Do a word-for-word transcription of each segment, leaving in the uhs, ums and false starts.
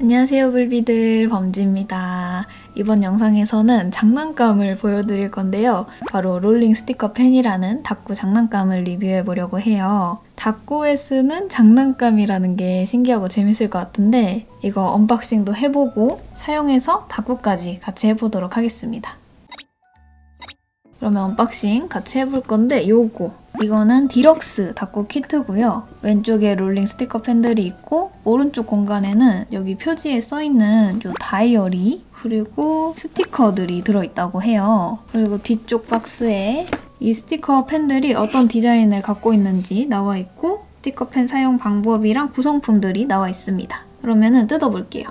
안녕하세요 불비들, 범지입니다. 이번 영상에서는 장난감을 보여드릴 건데요. 바로 롤링 스티커 펜이라는 닦구 장난감을 리뷰해보려고 해요. 닦구에 쓰는 장난감이라는 게 신기하고 재밌을 것 같은데 이거 언박싱도 해보고 사용해서 닦구까지 같이 해보도록 하겠습니다. 그러면 언박싱 같이 해볼 건데 요거 이거는 디럭스 닦구 키트고요. 왼쪽에 롤링 스티커 펜들이 있고 오른쪽 공간에는 여기 표지에 써있는 요 다이어리 그리고 스티커들이 들어있다고 해요. 그리고 뒤쪽 박스에 이 스티커 펜들이 어떤 디자인을 갖고 있는지 나와 있고 스티커 펜 사용 방법이랑 구성품들이 나와 있습니다. 그러면은 뜯어볼게요.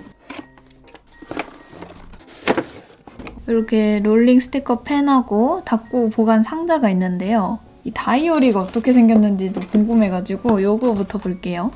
이렇게 롤링 스티커 펜하고 닦구 보관 상자가 있는데요. 이 다이어리가 어떻게 생겼는지도 궁금해가지고 요거부터 볼게요.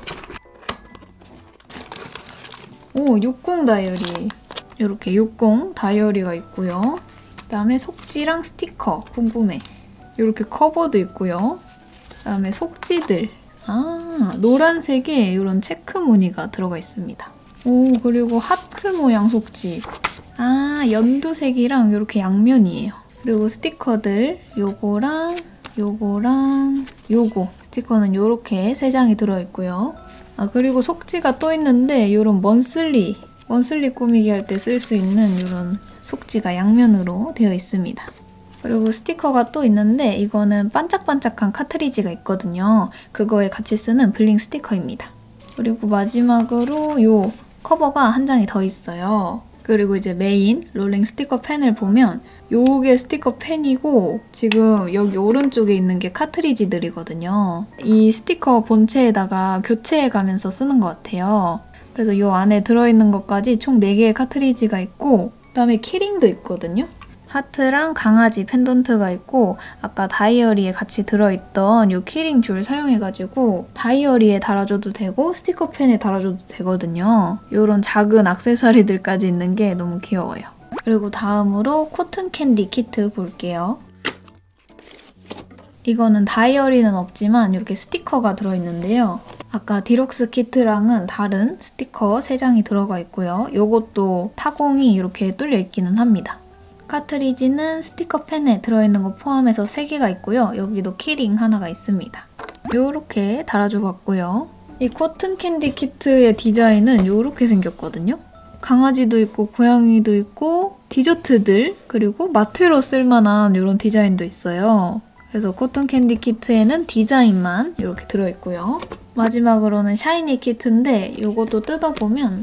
오, 육공 다이어리. 이렇게 육공 다이어리가 있고요. 그다음에 속지랑 스티커 궁금해. 이렇게 커버도 있고요. 그다음에 속지들. 아, 노란색에 이런 체크 무늬가 들어가 있습니다. 오, 그리고 하트 모양 속지. 아, 연두색이랑 이렇게 양면이에요. 그리고 스티커들 요거랑 요거랑 요거 스티커는 요렇게 세 장이 들어있고요. 아, 그리고 속지가 또 있는데 이런 먼슬리 먼슬리 꾸미기 할 때 쓸 수 있는 이런 속지가 양면으로 되어 있습니다. 그리고 스티커가 또 있는데 이거는 반짝반짝한 카트리지가 있거든요. 그거에 같이 쓰는 블링 스티커입니다. 그리고 마지막으로 요 커버가 한 장이 더 있어요. 그리고 이제 메인 롤링 스티커 펜을 보면 요게 스티커 펜이고 지금 여기 오른쪽에 있는 게 카트리지들이거든요. 이 스티커 본체에다가 교체해가면서 쓰는 것 같아요. 그래서 요 안에 들어있는 것까지 총 네 개의 카트리지가 있고 그다음에 키링도 있거든요. 하트랑 강아지 펜던트가 있고 아까 다이어리에 같이 들어있던 요 키링 줄 사용해가지고 다이어리에 달아줘도 되고 스티커 펜에 달아줘도 되거든요. 요런 작은 액세서리들까지 있는 게 너무 귀여워요. 그리고 다음으로 코튼 캔디 키트 볼게요. 이거는 다이어리는 없지만 이렇게 스티커가 들어있는데요. 아까 디럭스 키트랑은 다른 스티커 세 장이 들어가 있고요. 요것도 타공이 이렇게 뚫려 있기는 합니다. 카트리지는 스티커 펜에 들어있는 거 포함해서 세 개가 있고요. 여기도 키링 하나가 있습니다. 요렇게 달아줘 봤고요. 이 코튼 캔디 키트의 디자인은 요렇게 생겼거든요. 강아지도 있고 고양이도 있고 디저트들 그리고 마트로 쓸만한 이런 디자인도 있어요. 그래서 코튼 캔디 키트에는 디자인만 이렇게 들어있고요. 마지막으로는 샤이니 키트인데 요것도 뜯어보면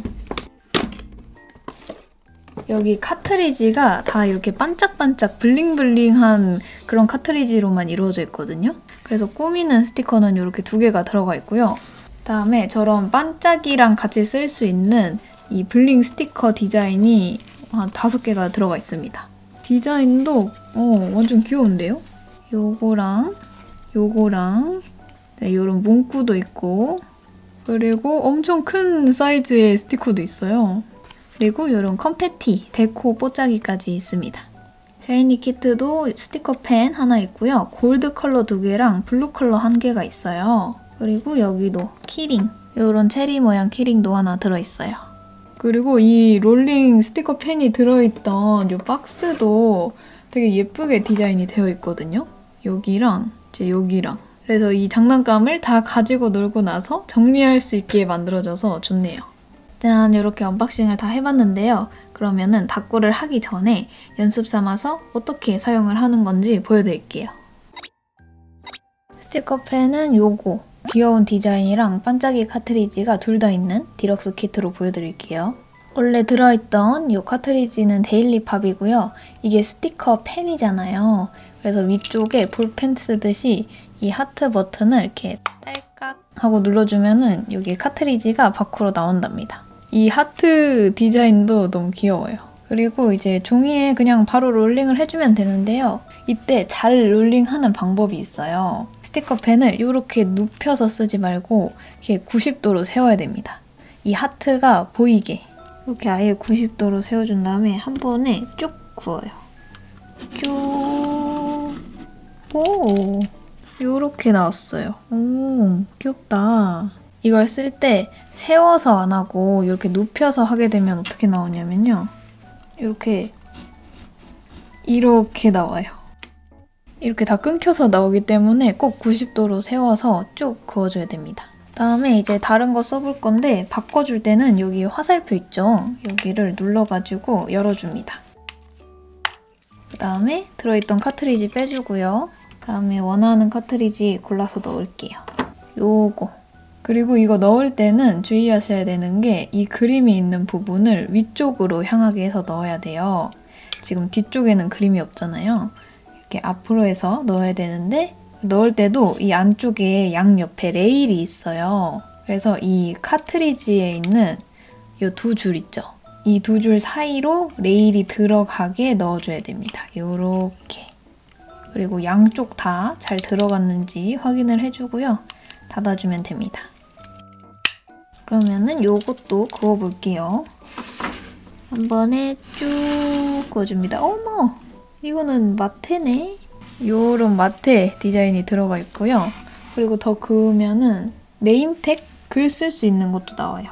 여기 카트리지가 다 이렇게 반짝반짝 블링블링한 그런 카트리지로만 이루어져 있거든요. 그래서 꾸미는 스티커는 이렇게 두 개가 들어가 있고요. 그다음에 저런 반짝이랑 같이 쓸 수 있는 이 블링 스티커 디자인이 한 다섯 개가 들어가 있습니다. 디자인도 어, 완전 귀여운데요? 요거랑 요거랑 네, 요런 문구도 있고 그리고 엄청 큰 사이즈의 스티커도 있어요. 그리고 이런 컴패티, 데코 뽀짝이까지 있습니다. 샤이니 키트도 스티커 펜 하나 있고요. 골드 컬러 두 개랑 블루 컬러 한 개가 있어요. 그리고 여기도 키링, 이런 체리 모양 키링도 하나 들어있어요. 그리고 이 롤링 스티커 펜이 들어있던 이 박스도 되게 예쁘게 디자인이 되어 있거든요. 여기랑 이제 여기랑. 그래서 이 장난감을 다 가지고 놀고 나서 정리할 수 있게 만들어져서 좋네요. 짠! 이렇게 언박싱을 다 해봤는데요. 그러면은 닦구를 하기 전에 연습 삼아서 어떻게 사용을 하는 건지 보여드릴게요. 스티커 펜은 요거 귀여운 디자인이랑 반짝이 카트리지가 둘 다 있는 디럭스 키트로 보여드릴게요. 원래 들어있던 이 카트리지는 데일리 팝이고요. 이게 스티커 펜이잖아요. 그래서 위쪽에 볼펜 쓰듯이 이 하트 버튼을 이렇게 딸깍 하고 눌러주면은 여기 카트리지가 밖으로 나온답니다. 이 하트 디자인도 너무 귀여워요. 그리고 이제 종이에 그냥 바로 롤링을 해주면 되는데요. 이때 잘 롤링하는 방법이 있어요. 스티커 펜을 이렇게 눕혀서 쓰지 말고 이렇게 구십 도로 세워야 됩니다. 이 하트가 보이게 이렇게 아예 구십 도로 세워준 다음에 한 번에 쭉 그어요. 쭉. 오, 이렇게 나왔어요. 오, 귀엽다. 이걸 쓸 때 세워서 안 하고 이렇게 눕혀서 하게 되면 어떻게 나오냐면요. 이렇게 이렇게 나와요. 이렇게 다 끊겨서 나오기 때문에 꼭 구십 도로 세워서 쭉 그어줘야 됩니다. 다음에 이제 다른 거 써볼 건데 바꿔줄 때는 여기 화살표 있죠? 여기를 눌러가지고 열어줍니다. 그 다음에 들어있던 카트리지 빼주고요. 다음에 원하는 카트리지 골라서 넣을게요. 요거. 그리고 이거 넣을 때는 주의하셔야 되는 게 이 그림이 있는 부분을 위쪽으로 향하게 해서 넣어야 돼요. 지금 뒤쪽에는 그림이 없잖아요. 이렇게 앞으로 해서 넣어야 되는데 넣을 때도 이 안쪽에 양옆에 레일이 있어요. 그래서 이 카트리지에 있는 이 두 줄 있죠? 이 두 줄 사이로 레일이 들어가게 넣어줘야 됩니다. 요렇게. 그리고 양쪽 다 잘 들어갔는지 확인을 해주고요. 닫아주면 됩니다. 그러면은 요것도 그어볼게요. 한 번에 쭉 그어줍니다. 어머! 이거는 마테네? 요런 마테 디자인이 들어가 있고요. 그리고 더 그으면은 네임택 글 쓸 수 있는 것도 나와요.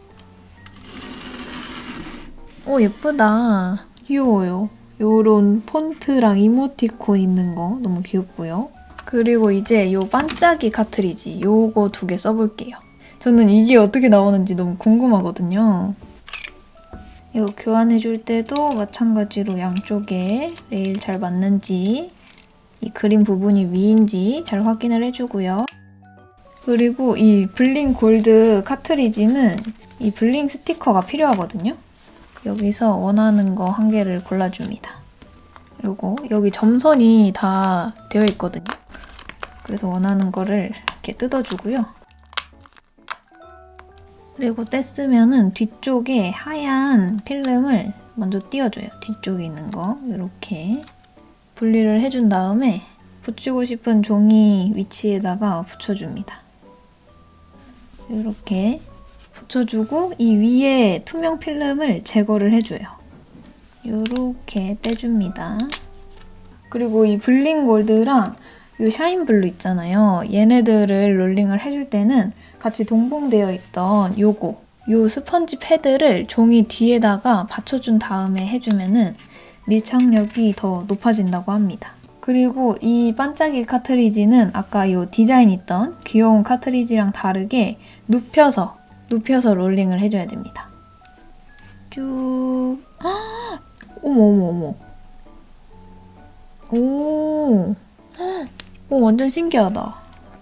오, 예쁘다. 귀여워요. 요런 폰트랑 이모티콘 있는 거 너무 귀엽고요. 그리고 이제 요 반짝이 카트리지 요거 두 개 써볼게요. 저는 이게 어떻게 나오는지 너무 궁금하거든요. 이거 교환해줄 때도 마찬가지로 양쪽에 레일 잘 맞는지 이 그림 부분이 위인지 잘 확인을 해주고요. 그리고 이 블링 골드 카트리지는 이 블링 스티커가 필요하거든요. 여기서 원하는 거 한 개를 골라줍니다. 그리고 여기 점선이 다 되어 있거든요. 그래서 원하는 거를 이렇게 뜯어주고요. 그리고 뗐으면은 뒤쪽에 하얀 필름을 먼저 띄워줘요. 뒤쪽에 있는 거 이렇게 분리를 해준 다음에 붙이고 싶은 종이 위치에다가 붙여줍니다. 이렇게 붙여주고 이 위에 투명 필름을 제거를 해줘요. 이렇게 떼줍니다. 그리고 이 블링 골드랑 이 샤인 블루 있잖아요. 얘네들을 롤링을 해줄 때는 같이 동봉되어 있던 요거 요 스펀지 패드를 종이 뒤에다가 받쳐준 다음에 해주면은 밀착력이 더 높아진다고 합니다. 그리고 이 반짝이 카트리지는 아까 이 디자인 있던 귀여운 카트리지랑 다르게 눕혀서 눕혀서 롤링을 해줘야 됩니다. 쭉. 아! 어머 어머 어머. 오. 오, 완전 신기하다.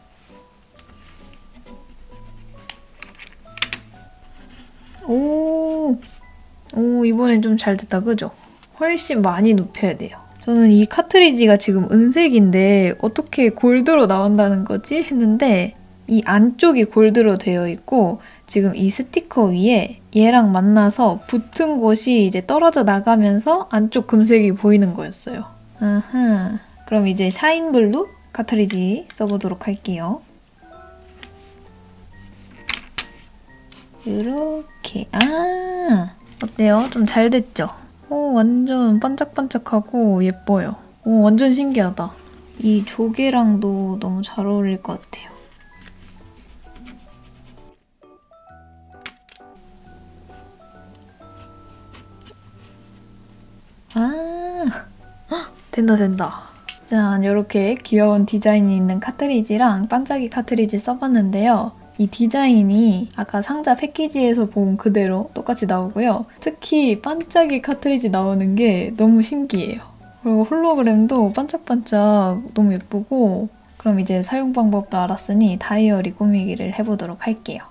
오. 오, 이번엔 좀 잘 됐다, 그죠? 훨씬 많이 눕혀야 돼요. 저는 이 카트리지가 지금 은색인데 어떻게 골드로 나온다는 거지? 했는데 이 안쪽이 골드로 되어 있고 지금 이 스티커 위에 얘랑 만나서 붙은 곳이 이제 떨어져 나가면서 안쪽 금색이 보이는 거였어요. 아하. 그럼 이제 샤인블루 카트리지 써보도록 할게요. 이렇게. 아, 어때요? 좀 잘 됐죠? 오, 완전 반짝반짝하고 예뻐요. 오, 완전 신기하다. 이 조개랑도 너무 잘 어울릴 것 같아요. 아, 헉, 된다 된다. 짠, 이렇게 귀여운 디자인이 있는 카트리지랑 반짝이 카트리지 써봤는데요. 이 디자인이 아까 상자 패키지에서 본 그대로 똑같이 나오고요. 특히 반짝이 카트리지 나오는 게 너무 신기해요. 그리고 홀로그램도 반짝반짝 너무 예쁘고 그럼 이제 사용 방법도 알았으니 다이어리 꾸미기를 해보도록 할게요.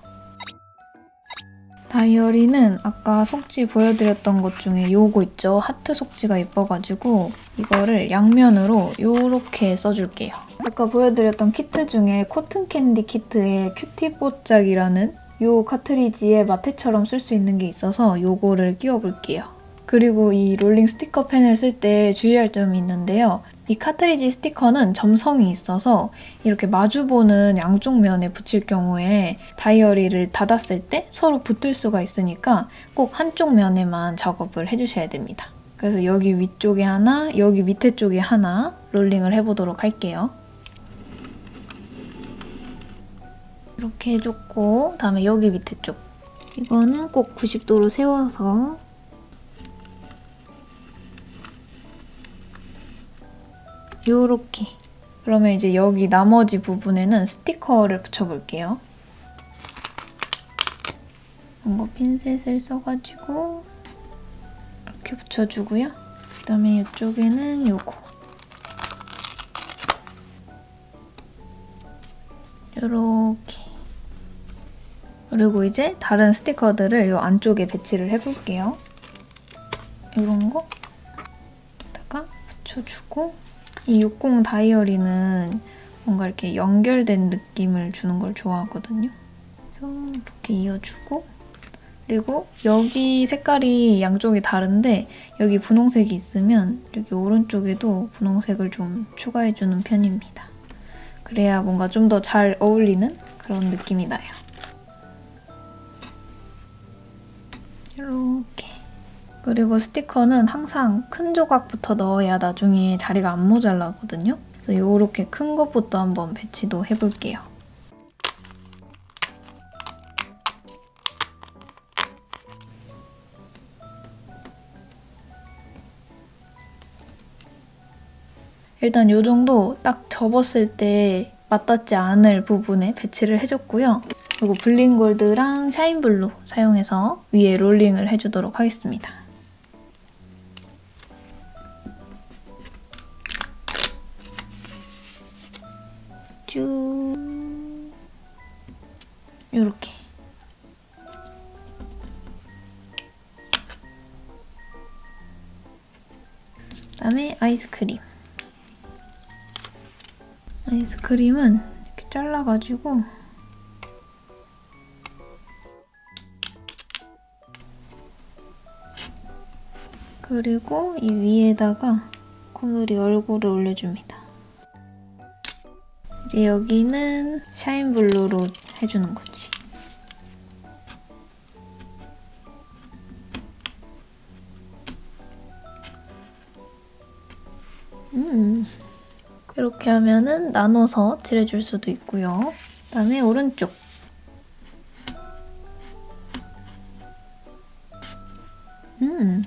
다이어리는 아까 속지 보여드렸던 것 중에 요거 있죠? 하트 속지가 예뻐가지고 이거를 양면으로 요렇게 써줄게요. 아까 보여드렸던 키트 중에 코튼 캔디 키트의 큐티 뽀짝이라는 요 카트리지에 마테처럼 쓸 수 있는 게 있어서 요거를 끼워볼게요. 그리고 이 롤링 스티커 펜을 쓸 때 주의할 점이 있는데요. 이 카트리지 스티커는 점성이 있어서 이렇게 마주보는 양쪽 면에 붙일 경우에 다이어리를 닫았을 때 서로 붙을 수가 있으니까 꼭 한쪽 면에만 작업을 해주셔야 됩니다. 그래서 여기 위쪽에 하나, 여기 밑에 쪽에 하나 롤링을 해보도록 할게요. 이렇게 해줬고, 다음에 여기 밑에 쪽. 이거는 꼭 구십 도로 세워서 요렇게. 그러면 이제 여기 나머지 부분에는 스티커를 붙여볼게요. 이거 핀셋을 써가지고 이렇게 붙여주고요. 그다음에 이쪽에는 요거. 요렇게. 그리고 이제 다른 스티커들을 요 안쪽에 배치를 해볼게요. 이런 거 다가 붙여주고, 이 육십 다이어리는 뭔가 이렇게 연결된 느낌을 주는 걸 좋아하거든요. 그래서 이렇게 이어주고, 그리고 여기 색깔이 양쪽이 다른데 여기 분홍색이 있으면 여기 오른쪽에도 분홍색을 좀 추가해주는 편입니다. 그래야 뭔가 좀 더 잘 어울리는 그런 느낌이 나요. 이렇게. 그리고 스티커는 항상 큰 조각부터 넣어야 나중에 자리가 안 모자라거든요. 그래서 이렇게 큰 것부터 한번 배치도 해볼게요. 일단 이 정도 딱 접었을 때 맞닿지 않을 부분에 배치를 해줬고요. 그리고 블링골드랑 샤인블루 사용해서 위에 롤링을 해주도록 하겠습니다. 쭉 이렇게. 그다음에 아이스크림. 아이스크림은 이렇게 잘라가지고 그리고 이 위에다가 코누리 얼굴을 올려줍니다. 이제 여기는 샤인블루로 해주는 거지. 음. 이렇게 하면은 나눠서 칠해줄 수도 있고요. 그다음에 오른쪽. 음.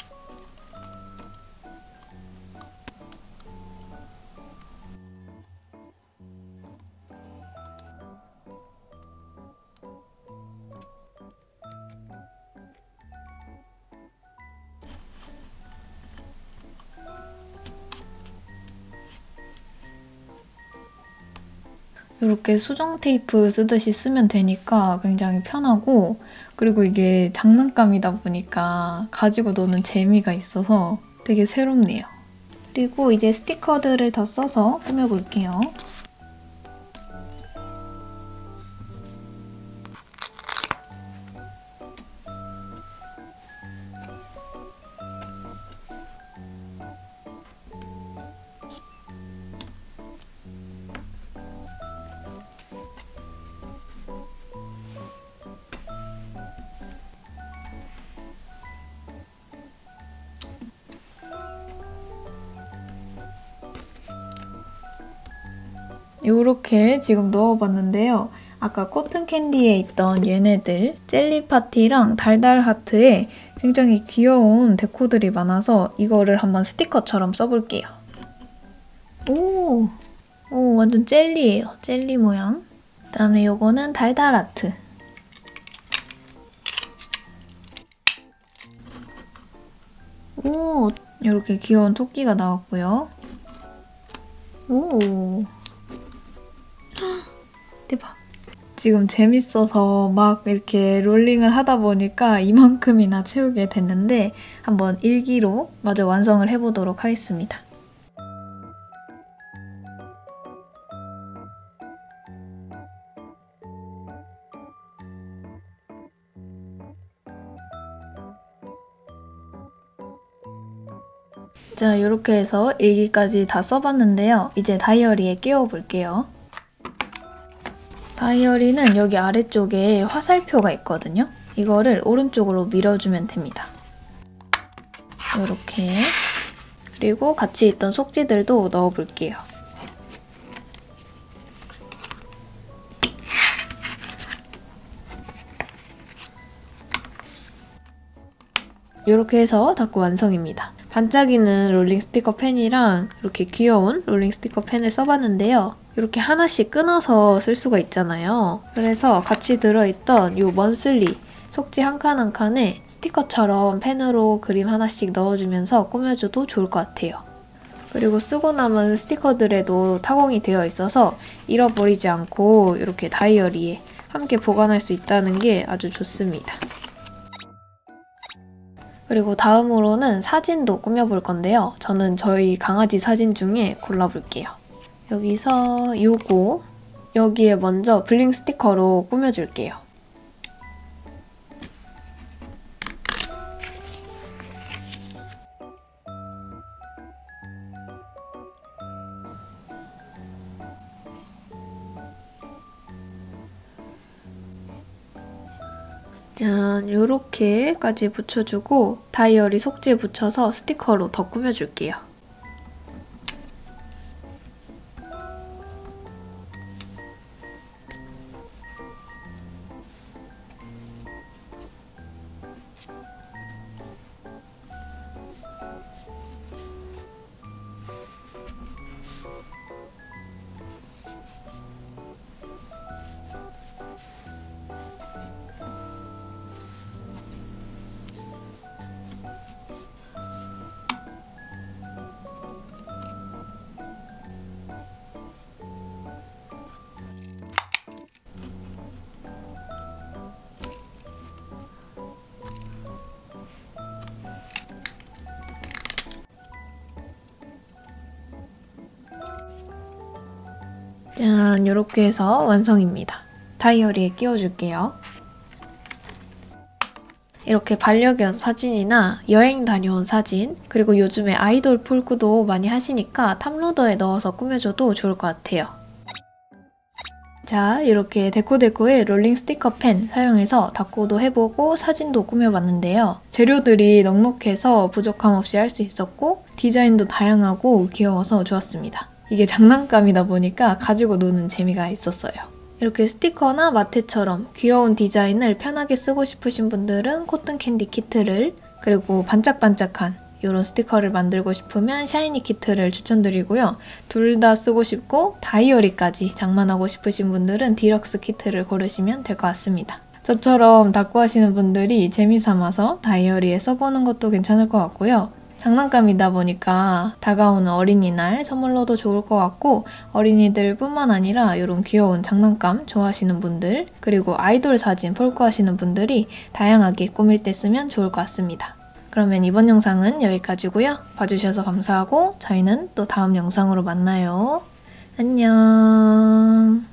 이렇게 수정 테이프 쓰듯이 쓰면 되니까 굉장히 편하고, 그리고 이게 장난감이다 보니까 가지고 노는 재미가 있어서 되게 새롭네요. 그리고 이제 스티커들을 더 써서 꾸며볼게요. 이렇게 지금 넣어봤는데요. 아까 코튼 캔디에 있던 얘네들 젤리 파티랑 달달 하트에 굉장히 귀여운 데코들이 많아서 이거를 한번 스티커처럼 써볼게요. 오, 오 완전 젤리예요. 젤리 모양. 그다음에 요거는 달달 하트. 오, 이렇게 귀여운 토끼가 나왔고요. 오. 대박. 지금 재밌어서 막 이렇게 롤링을 하다 보니까 이만큼이나 채우게 됐는데 한번 일기로 마저 완성을 해보도록 하겠습니다. 자, 이렇게 해서 일기까지 다 써봤는데요. 이제 다이어리에 끼워볼게요. 다이어리는 여기 아래쪽에 화살표가 있거든요. 이거를 오른쪽으로 밀어주면 됩니다. 이렇게. 그리고 같이 있던 속지들도 넣어볼게요. 이렇게 해서 닦고 완성입니다. 반짝이는 롤링 스티커 펜이랑 이렇게 귀여운 롤링 스티커 펜을 써봤는데요. 이렇게 하나씩 끊어서 쓸 수가 있잖아요. 그래서 같이 들어있던 이 먼슬리 속지 한 칸 한 칸에 스티커처럼 펜으로 그림 하나씩 넣어주면서 꾸며줘도 좋을 것 같아요. 그리고 쓰고 남은 스티커들에도 타공이 되어 있어서 잃어버리지 않고 이렇게 다이어리에 함께 보관할 수 있다는 게 아주 좋습니다. 그리고 다음으로는 사진도 꾸며볼 건데요. 저는 저희 강아지 사진 중에 골라볼게요. 여기서 요거 여기에 먼저 블링 스티커로 꾸며줄게요. 짠, 요렇게까지 붙여주고 다이어리 속지에 붙여서 스티커로 더 꾸며줄게요. 짠, 이렇게 해서 완성입니다. 다이어리에 끼워줄게요. 이렇게 반려견 사진이나 여행 다녀온 사진, 그리고 요즘에 아이돌 폴크도 많이 하시니까 탑로더에 넣어서 꾸며줘도 좋을 것 같아요. 자, 이렇게 데코데코의 롤링 스티커 펜 사용해서 닦고도 해보고 사진도 꾸며봤는데요. 재료들이 넉넉해서 부족함 없이 할 수 있었고 디자인도 다양하고 귀여워서 좋았습니다. 이게 장난감이다 보니까 가지고 노는 재미가 있었어요. 이렇게 스티커나 마테처럼 귀여운 디자인을 편하게 쓰고 싶으신 분들은 코튼 캔디 키트를, 그리고 반짝반짝한 이런 스티커를 만들고 싶으면 샤이니 키트를 추천드리고요. 둘 다 쓰고 싶고 다이어리까지 장만하고 싶으신 분들은 디럭스 키트를 고르시면 될 것 같습니다. 저처럼 닦고 하시는 분들이 재미삼아서 다이어리에 써보는 것도 괜찮을 것 같고요. 장난감이다 보니까 다가오는 어린이날 선물로도 좋을 것 같고, 어린이들 뿐만 아니라 이런 귀여운 장난감 좋아하시는 분들, 그리고 아이돌 사진 폴크 하시는 분들이 다양하게 꾸밀 때 쓰면 좋을 것 같습니다. 그러면 이번 영상은 여기까지고요. 봐주셔서 감사하고 저희는 또 다음 영상으로 만나요. 안녕.